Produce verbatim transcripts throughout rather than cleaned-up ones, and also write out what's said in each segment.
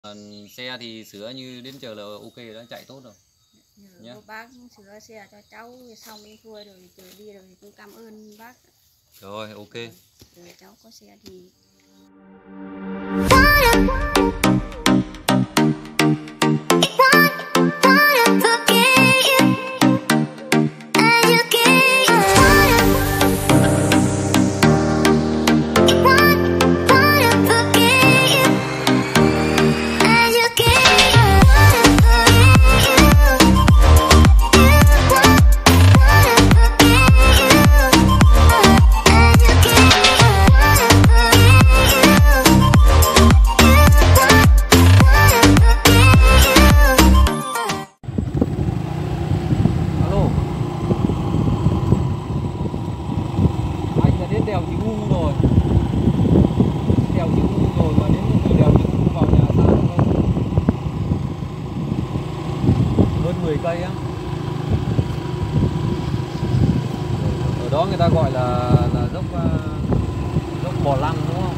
À, xe thì sửa như đến giờ là ok rồi đó, chạy tốt rồi. Nhớ yeah. Bác sửa xe cho cháu xong đi thôi rồi từ đi rồi tôi cảm ơn bác. Rồi ok. Rồi cháu có xe thì đèo Chữ U rồi, đèo Chữ U rồi mà đến từ đèo Chữ U vào nhà xa không? Hơn mười cây á. Ở đó người ta gọi là là dốc dốc Bò Lăn đúng không?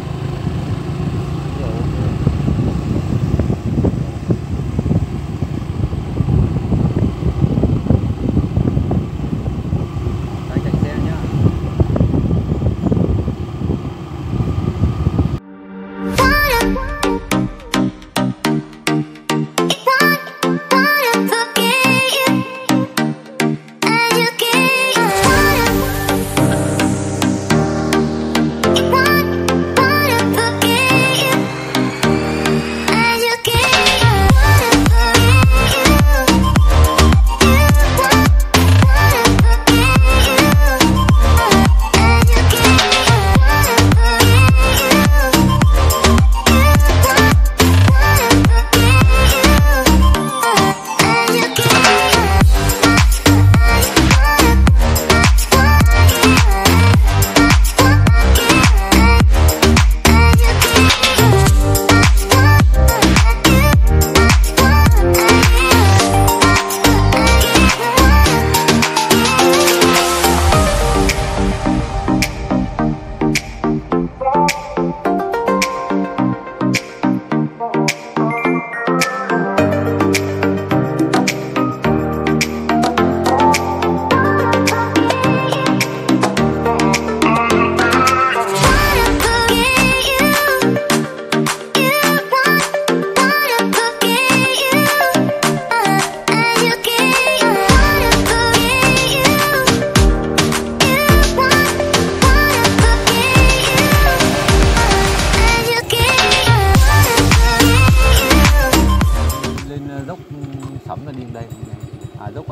Dốc Sấm là đi đến đây, à dốc uh,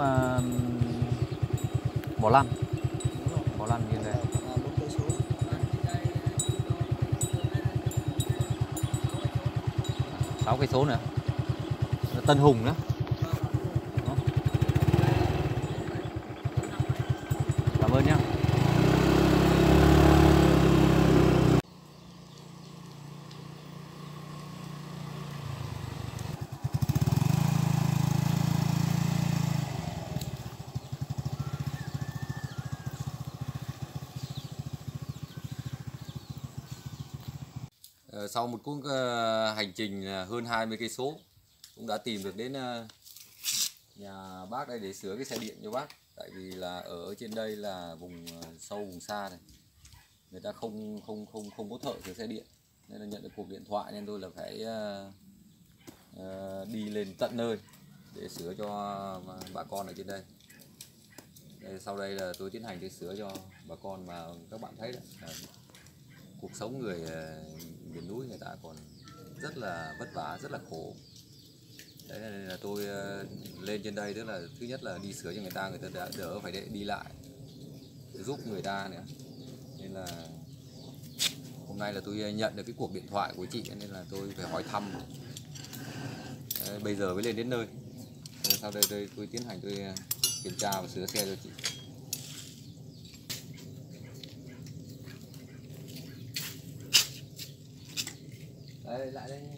Bò Lăn, Bò Lăn đi đến đây, sáu cây số nữa, Tân Hùng nữa. Cảm ơn nhé. Sau một cuộc hành trình hơn hai mươi cây số cũng đã tìm được đến nhà bác đây để sửa cái xe điện cho bác. Tại vì là ở trên đây là vùng sâu vùng xa này, người ta không không không không có thợ sửa xe điện, nên là nhận được cuộc điện thoại nên tôi là phải uh, đi lên tận nơi để sửa cho bà con ở trên đây. Đây, sau đây là tôi tiến hành tôi sửa cho bà con mà các bạn thấy đấy. Cuộc sống người miền núi người ta còn rất là vất vả, rất là khổ. Đấy nên là tôi lên trên đây, tức là thứ nhất là đi sửa cho người ta, người ta đã đỡ phải đi lại, giúp người ta nữa. Nên là hôm nay là tôi nhận được cái cuộc điện thoại của chị nên là tôi phải hỏi thăm. Đấy, bây giờ mới lên đến nơi. Sau đây tôi, tôi tiến hành tôi kiểm tra và sửa xe cho chị. Đây, lại đây.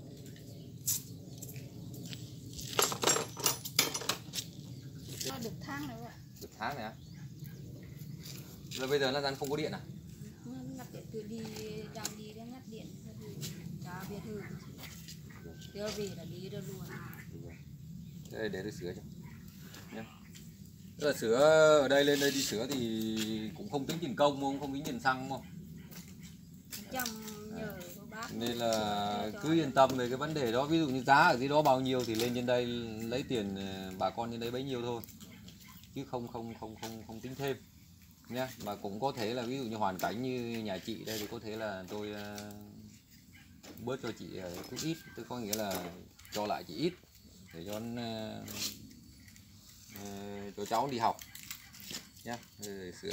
được tháng rồi ạ. Được tháng này á? Rồi bây giờ là đang không có điện à? Ngắt điện, tôi đi đang đi đang ngắt điện, chả biết hư. đưa về là đi được luôn. Đây để tôi sửa cho nhé. Tức là sửa ở đây lên đây đi sửa thì cũng không tính tiền công không, không tính tiền xăng không. Chăm nhờ của bác. Nên là cứ yên tâm về cái vấn đề đó, ví dụ như giá ở dưới đó bao nhiêu thì lên trên đây lấy tiền bà con trên đây bấy nhiêu thôi, chứ không không không không không tính thêm nhé. Mà cũng có thể là ví dụ như hoàn cảnh như nhà chị đây thì có thể là tôi uh, bớt cho chị uh, chút ít, tôi có nghĩa là cho lại chị ít để cho uh, uh, cho cháu đi học nhé. Để sửa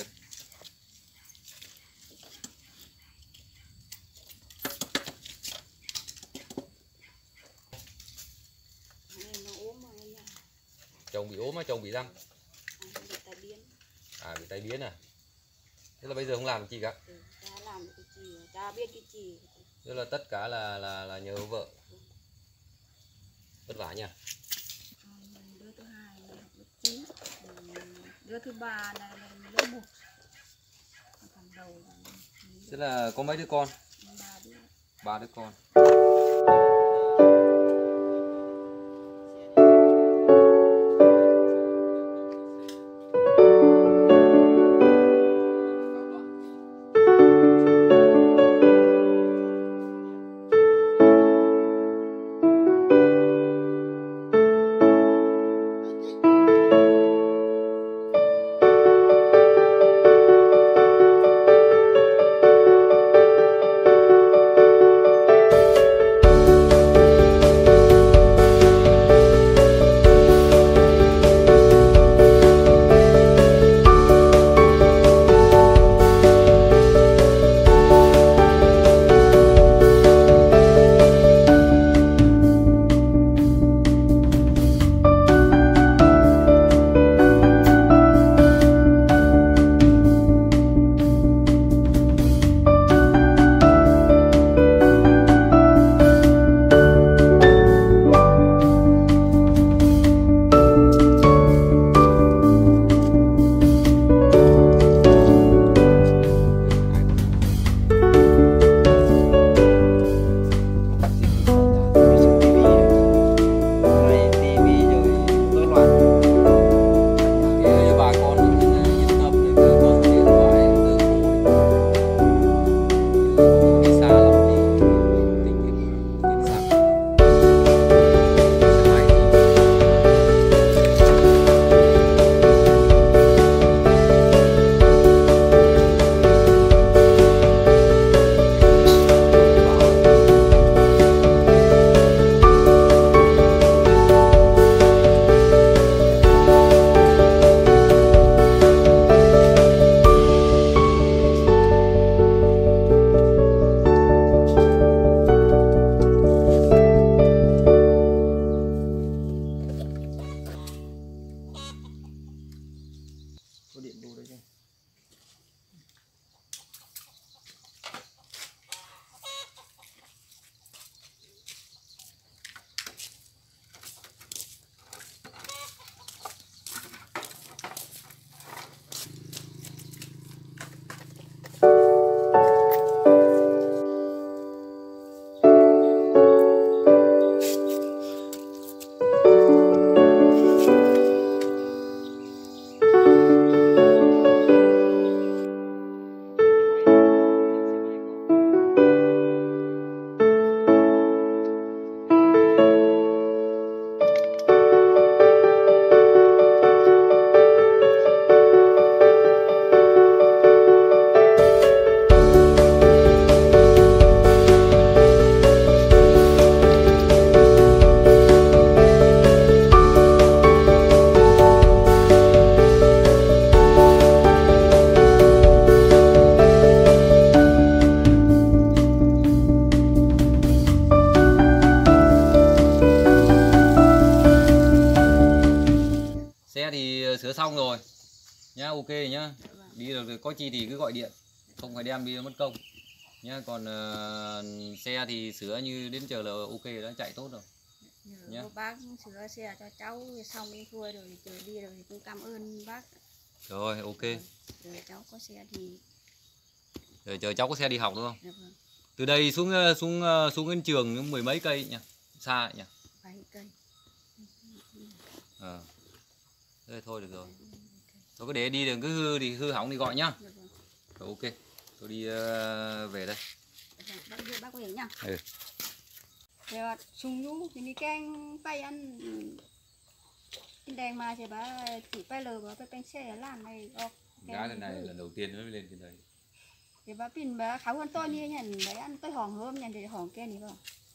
chồng bị ốm á, chồng bị răng à, bị tai biến à. Thế là bây giờ không làm gì cả. Ừ, cha làm cái gì, cha biết cái gì. Tức là tất cả là là là nhờ vợ. Vất vả nha. Đứa thứ hai là lớp chín, đứa thứ ba là lớp một. Còn đầu là Thế là có mấy đứa con? ba đứa. Ba đứa con. Có điện vô đấy chứ. Sửa xong rồi nhá, ok nhá. Đi được có chi thì cứ gọi điện, không phải đem đi mất công nhá. Còn uh, xe thì sửa như đến giờ là ok đã, chạy tốt rồi nhá. Bác sửa xe cho cháu xong đi thôi rồi chờ đi rồi cũng cảm ơn bác. Rồi ok. Rồi cháu có xe thì rồi chờ cháu có xe đi học đúng không? Dạ vâng. Từ đây xuống xuống xuống đến trường mười mấy cây nha, xa nhỉ. bảy cây. Ờ. Thế thôi được rồi. Tôi cứ để đi đường cứ hư thì hư hỏng thì gọi nhá. Được rồi. Rồi, ok. Tôi đi uh, về đây. Vâng, bác đưa bác về nhá. Ừ. Rồi sung nhu thì mi canh bay ăn trên đèn mà chỉ bà chỉ bay lờ bà bay bánh xe ở làn này ok. Gái lần này là lần đầu tiên nó mới lên trên đây. Thì bà pin bà khảo hơn tôi như nhận đấy ăn tôi hỏng hơn nhận thì hỏng kia này vào.